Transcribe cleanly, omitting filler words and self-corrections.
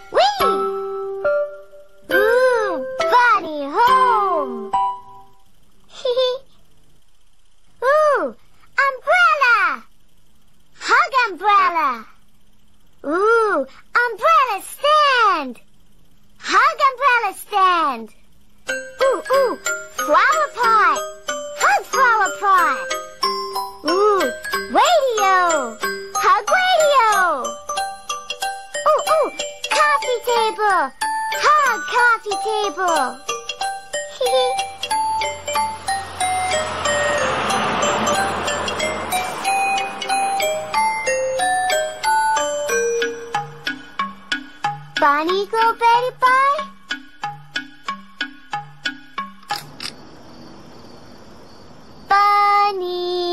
Whee! Ooh, Bunny home! Ooh, umbrella! Hug umbrella! Ooh, umbrella stand! Hug umbrella stand! Ooh, flower pot! Hug flower pot! Ooh, radio! Hug radio! Ooh, coffee table! Hug coffee table! Bunny go Betty bye? Bunny